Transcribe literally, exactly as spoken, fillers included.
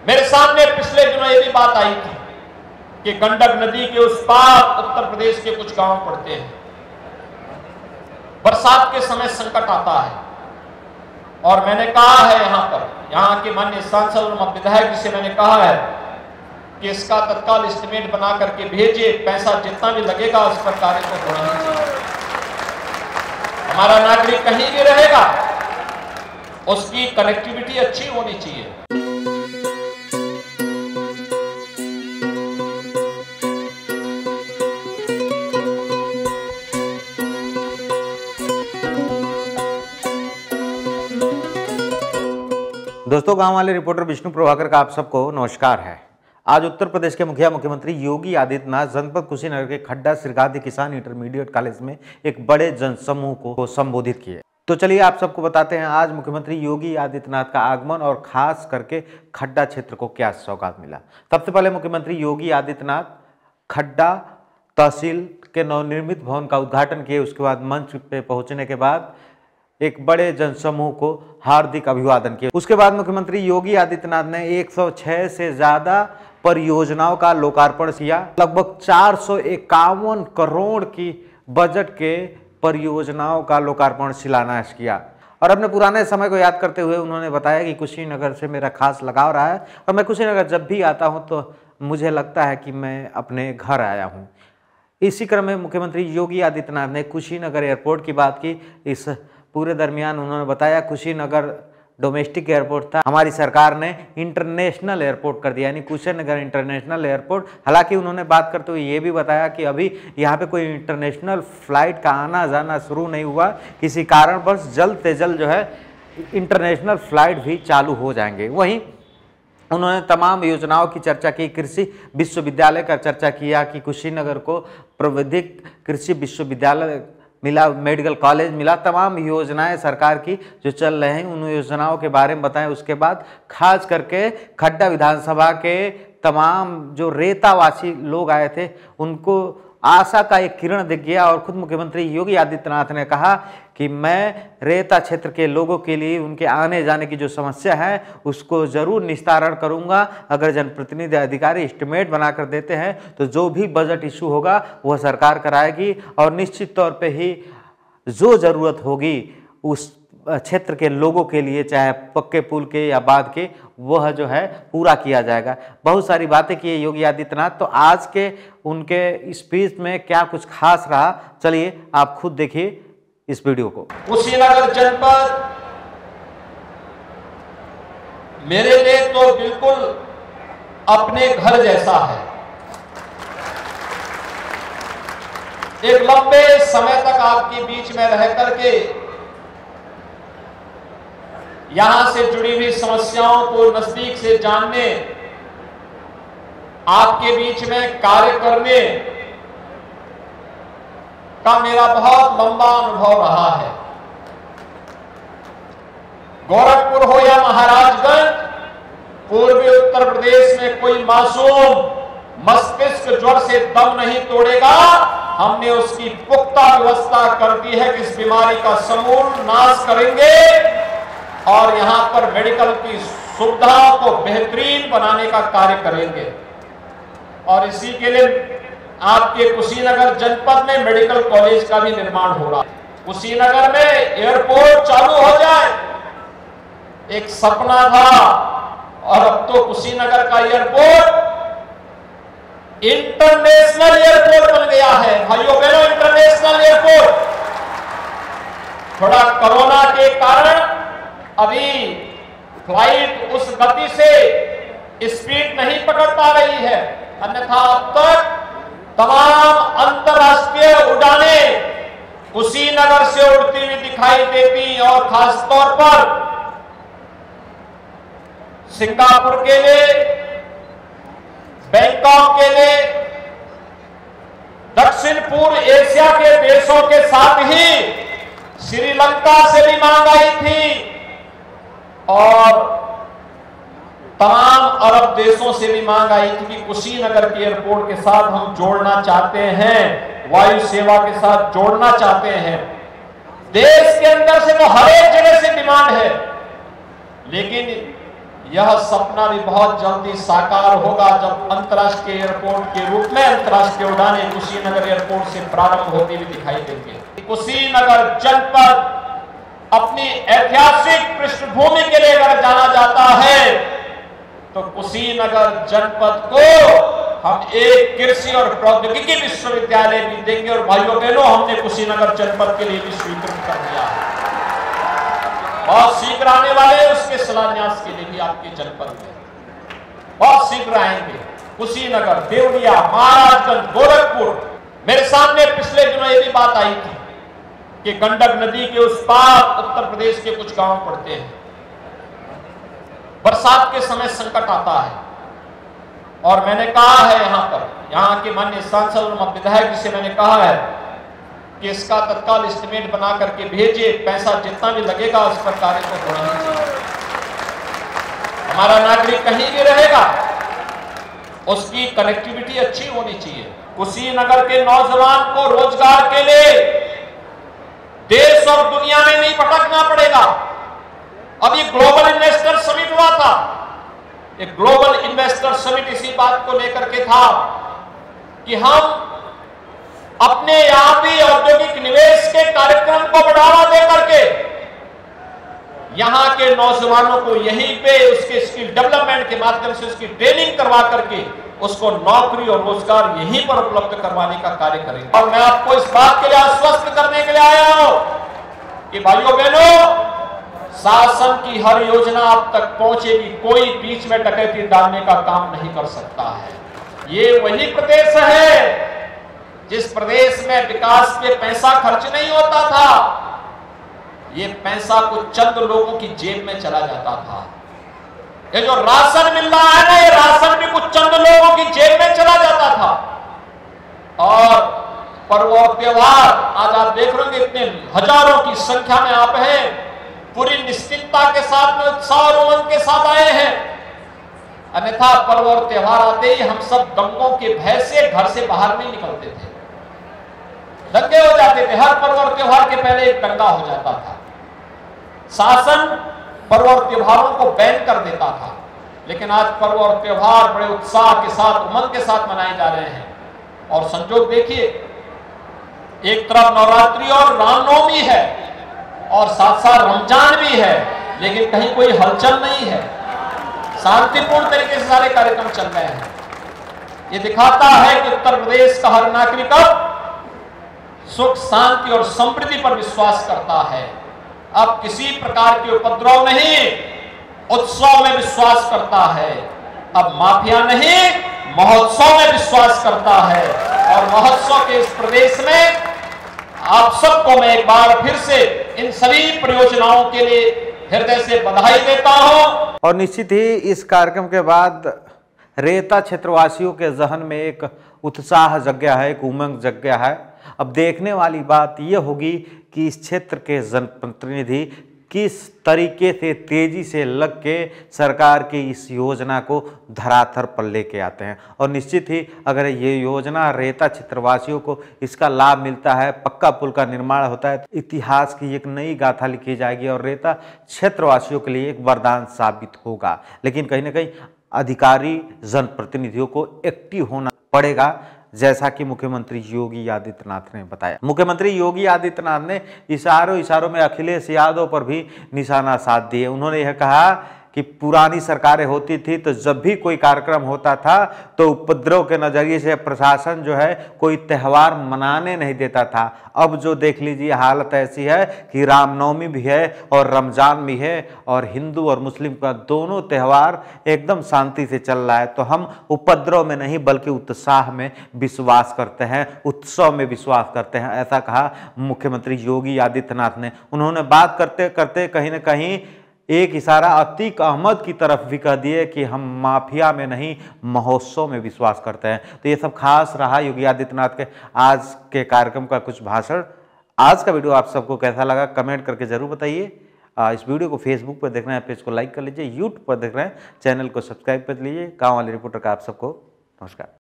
मेरे सामने पिछले दिनों ये भी बात आई थी कि गंडक नदी के उस पार उत्तर प्रदेश के कुछ गांव पड़ते हैं। बरसात के समय संकट आता है और मैंने कहा है यहां पर, यहां के माननीय सांसद और विधायक से मैंने कहा है कि इसका तत्काल एस्टिमेट बना करके भेजिए, पैसा जितना भी लगेगा उस पर कार्य को बढ़ाना चाहिए। हमारा नागरिक कहीं भी रहेगा, उसकी कनेक्टिविटी अच्छी होनी चाहिए। दोस्तों, गांव वाले रिपोर्टर विष्णु प्रभाकर का आप सबको नमस्कार है। आज उत्तर प्रदेश के मुखिया मुख्यमंत्री योगी आदित्यनाथ जनपद कुशीनगर के खड्डा सिरगादी किसान इंटरमीडिएट कॉलेज में एक बड़े जनसमूह को संबोधित किए। तो चलिए आप सबको बताते हैं आज मुख्यमंत्री योगी आदित्यनाथ का आगमन और खास करके खड्डा क्षेत्र को क्या सौगात मिला। सबसे पहले मुख्यमंत्री योगी आदित्यनाथ खड्डा तहसील के नवनिर्मित भवन का उद्घाटन किए। उसके बाद मंच पे पहुंचने के बाद एक बड़े जनसमूह को हार्दिक अभिवादन किया। उसके बाद मुख्यमंत्री योगी आदित्यनाथ ने एक सौ छह से ज्यादा परियोजनाओं का लोकार्पण किया। लगभग चार सौ इक्यावन करोड़ की बजट के परियोजनाओं का लोकार्पण शिलान्यास किया और अपने पुराने समय को याद करते हुए उन्होंने बताया कि कुशीनगर से मेरा खास लगाव रहा है और मैं कुशीनगर जब भी आता हूं तो मुझे लगता है कि मैं अपने घर आया हूं। इसी क्रम में मुख्यमंत्री योगी आदित्यनाथ ने कुशीनगर एयरपोर्ट की बात की। इस पूरे दरमियान उन्होंने बताया कुशीनगर डोमेस्टिक एयरपोर्ट था, हमारी सरकार ने इंटरनेशनल एयरपोर्ट कर दिया, यानी कुशीनगर इंटरनेशनल एयरपोर्ट। हालांकि उन्होंने बात करते हुए ये भी बताया कि अभी यहाँ पे कोई इंटरनेशनल फ्लाइट का आना जाना शुरू नहीं हुआ, किसी कारणवश जल्द से जल्द जो है इंटरनेशनल फ्लाइट भी चालू हो जाएंगे। वहीं उन्होंने तमाम योजनाओं की चर्चा की। कृषि विश्वविद्यालय का चर्चा किया कि कुशीनगर को प्राविधिक कृषि विश्वविद्यालय मिला, मेडिकल कॉलेज मिला, तमाम योजनाएं सरकार की जो चल रहे हैं उन योजनाओं के बारे में बताएं। उसके बाद खास करके खड्डा विधानसभा के तमाम जो रेतावासी लोग आए थे उनको आशा का एक किरण दिख गया और खुद मुख्यमंत्री योगी आदित्यनाथ ने कहा कि मैं रेता क्षेत्र के लोगों के लिए उनके आने जाने की जो समस्या है उसको जरूर निस्तारण करूंगा। अगर जनप्रतिनिधि अधिकारी एस्टिमेट बनाकर देते हैं तो जो भी बजट इशू होगा वह सरकार कराएगी और निश्चित तौर पे ही जो ज़रूरत होगी उस क्षेत्र के लोगों के लिए, चाहे पक्के पुल के या बाद के, वह जो है पूरा किया जाएगा। बहुत सारी बातें की योगी आदित्यनाथ। तो आज के उनके स्पीच में क्या कुछ खास रहा, चलिए आप खुद देखिए इस वीडियो को। कुशीनगर जनपद मेरे लिए तो बिल्कुल अपने घर जैसा है। एक लंबे समय तक आपके बीच में रह करके यहां से जुड़ी हुई समस्याओं को नजदीक से जानने, आपके बीच में कार्य करने का मेरा बहुत लंबा अनुभव रहा है। गोरखपुर हो या महाराजगंज, पूर्वी उत्तर प्रदेश में कोई मासूम मस्तिष्क ज्वर से दम नहीं तोड़ेगा। हमने उसकी पुख्ता व्यवस्था कर दी है कि इस बीमारी का समूल नाश करेंगे और यहां पर मेडिकल की सुविधाओं को बेहतरीन बनाने का कार्य करेंगे। और इसी के लिए आपके कुशीनगर जनपद में मेडिकल कॉलेज का भी निर्माण हो रहा है। कुशीनगर में एयरपोर्ट चालू हो जाए, एक सपना था और अब तो कुशीनगर का एयरपोर्ट इंटरनेशनल एयरपोर्ट बन गया है। भाइयों बहनों, इंटरनेशनल एयरपोर्ट। थोड़ा कोरोना के कारण अभी फ्लाइट उस गति से स्पीड नहीं पकड़ पा रही है, अन्यथा अब तक तमाम अंतर्राष्ट्रीय उड़ानें कुशीनगर से उड़ती हुई दिखाई देती और खासतौर पर सिंगापुर के लिए, बैंकॉक के लिए, दक्षिण पूर्व एशिया के देशों के साथ ही श्रीलंका से भी मांग आई थी और तमाम अरब देशों से भी मांग आई थी कि कुशीनगर के एयरपोर्ट के साथ हम जोड़ना चाहते हैं, वायु सेवा के साथ जोड़ना चाहते हैं। देश के अंदर से तो हर एक जगह से डिमांड है, लेकिन यह सपना भी बहुत जल्दी साकार होगा जब अंतर्राष्ट्रीय एयरपोर्ट के रूप में अंतर्राष्ट्रीय उड़ानें कुशीनगर एयरपोर्ट से प्रारंभ होती हुई दिखाई देंगे। कुशीनगर जनपद अपनी ऐतिहासिक पृष्ठभूमि के लिए अगर जाना जाता है तो कुशीनगर जनपद को हम एक कृषि और प्रौद्योगिकी विश्वविद्यालय भी देंगे। और भाइयों बहनों, हमने कुशीनगर जनपद के लिए भी स्वीकृत कर दिया है। बहुत शीघ्र आने वाले उसके शिलान्यास के लिए भी आपके जनपद में बहुत शीघ्र आएंगे। कुशीनगर, देवरिया, महाराजगंज, गोरखपुर। मेरे सामने पिछले दिनों ये भी बात आई थी कि गंडक नदी के उस पार उत्तर प्रदेश के कुछ गांव पड़ते हैं। बरसात के समय संकट आता है और मैंने कहा है यहां पर, यहां के माननीय सांसद और विधायक से मैंने कहा है कि इसका तत्काल एस्टिमेट बना करके भेजिए, पैसा जितना भी लगेगा उस पर कार्य को होना चाहिए। हमारा नागरिक कहीं भी रहेगा, उसकी कनेक्टिविटी अच्छी होनी चाहिए। कुशीनगर के नौजवान को रोजगार के लिए देश और दुनिया में नहीं भटकना पड़ेगा। अभी ग्लोबल इन्वेस्टर समिट हुआ था, एक ग्लोबल इन्वेस्टर समिट इसी बात को लेकर के था कि हम अपने यहां भी औद्योगिक निवेश के कार्यक्रम को बढ़ावा देकर के यहां के नौजवानों को यहीं पे उसके स्किल डेवलपमेंट के माध्यम से उसकी ट्रेनिंग करवा करके उसको नौकरी और रोजगार यहीं पर उपलब्ध करवाने का कार्य करेंगे। और मैं आपको इस बात के लिए आश्वस्त करने के लिए आया हूं कि भाइयों बहनों, शासन की हर योजना आप तक पहुंचेगी। कोई बीच में डकैती डालने का काम नहीं कर सकता है। ये वही प्रदेश है जिस प्रदेश में विकास पे पैसा खर्च नहीं होता था। ये पैसा कुछ चंद लोगों की जेब में चला जाता था। ये जो राशन मिल रहा है ना, ये राशन भी कुछ चंद लोगों की जेब में चला जाता था। और पर्व और त्योहार आज आप देख रहे हो इतने हजारों की संख्या में आप हैं, पूरी निश्चिंतता के साथ में, उत्साह और उमंग के साथ आए हैं। अन्यथा पर्व और त्योहार आते ही हम सब दंगों के भय से घर से बाहर नहीं निकलते थे, दंगे हो जाते थे। हर पर्व और त्योहार के पहले एक दंगा हो जाता था। शासन पर्व और त्योहारों को बैन कर देता था, लेकिन आज पर्व और त्योहार बड़े उत्साह के साथ, उमंग के साथ मनाए जा रहे हैं। और संजोग देखिए, एक तरफ नवरात्रि और रामनवमी है और साथ साथ रमजान भी है, लेकिन कहीं कोई हलचल नहीं है। शांतिपूर्ण तरीके से सारे कार्यक्रम चल रहे हैं। ये दिखाता है कि उत्तर प्रदेश का हर नागरिक अब सुख, शांति और समृद्धि पर विश्वास करता है। अब किसी प्रकार के उपद्रव नहीं, उत्सव में विश्वास करता है। अब माफिया नहीं, महोत्सव में विश्वास करता है। और महोत्सव के इस प्रदेश में आप सबको मैं एक बार फिर से इन सभी परियोजनाओं के लिए हृदय से बधाई देता हूं। और निश्चित ही इस कार्यक्रम के बाद रेता क्षेत्रवासियों के जहन में एक उत्साह जग गया है, एक उमंग जग गया है। अब देखने वाली बात यह होगी कि इस क्षेत्र के जनप्रतिनिधि किस तरीके से तेजी से लग के सरकार की इस योजना को धरातल पर लेके आते हैं। और निश्चित ही अगर ये योजना रेता क्षेत्रवासियों को इसका लाभ मिलता है, पक्का पुल का निर्माण होता है, तो इतिहास की एक नई गाथा लिखी जाएगी और रेता क्षेत्रवासियों के लिए एक वरदान साबित होगा। लेकिन कहीं ना कहीं अधिकारी जनप्रतिनिधियों को एक्टिव होना पड़ेगा, जैसा कि मुख्यमंत्री योगी आदित्यनाथ ने बताया। मुख्यमंत्री योगी आदित्यनाथ ने इशारों इशारों में अखिलेश यादव पर भी निशाना साध दिए। उन्होंने यह कहा कि पुरानी सरकारें होती थी तो जब भी कोई कार्यक्रम होता था तो उपद्रव के नज़रिए से प्रशासन जो है कोई त्यौहार मनाने नहीं देता था। अब जो देख लीजिए हालत ऐसी है कि रामनवमी भी है और रमजान भी है और हिंदू और मुस्लिम का दोनों त्यौहार एकदम शांति से चल रहा है। तो हम उपद्रव में नहीं बल्कि उत्साह में विश्वास करते हैं, उत्सव में विश्वास करते हैं, ऐसा कहा मुख्यमंत्री योगी आदित्यनाथ ने। उन्होंने बात करते करते कहीं ना कहीं एक इशारा अतीक अहमद की तरफ भी कह दिए कि हम माफिया में नहीं महोत्सव में विश्वास करते हैं। तो ये सब खास रहा योगी आदित्यनाथ के आज के कार्यक्रम का कुछ भाषण। आज का वीडियो आप सबको कैसा लगा कमेंट करके जरूर बताइए। इस वीडियो को फेसबुक पर देख रहे हैं पेज को लाइक कर लीजिए, यूट्यूब पर देख रहे हैं चैनल को सब्सक्राइब कर लीजिए। गाँव वाले रिपोर्टर का आप सबको नमस्कार।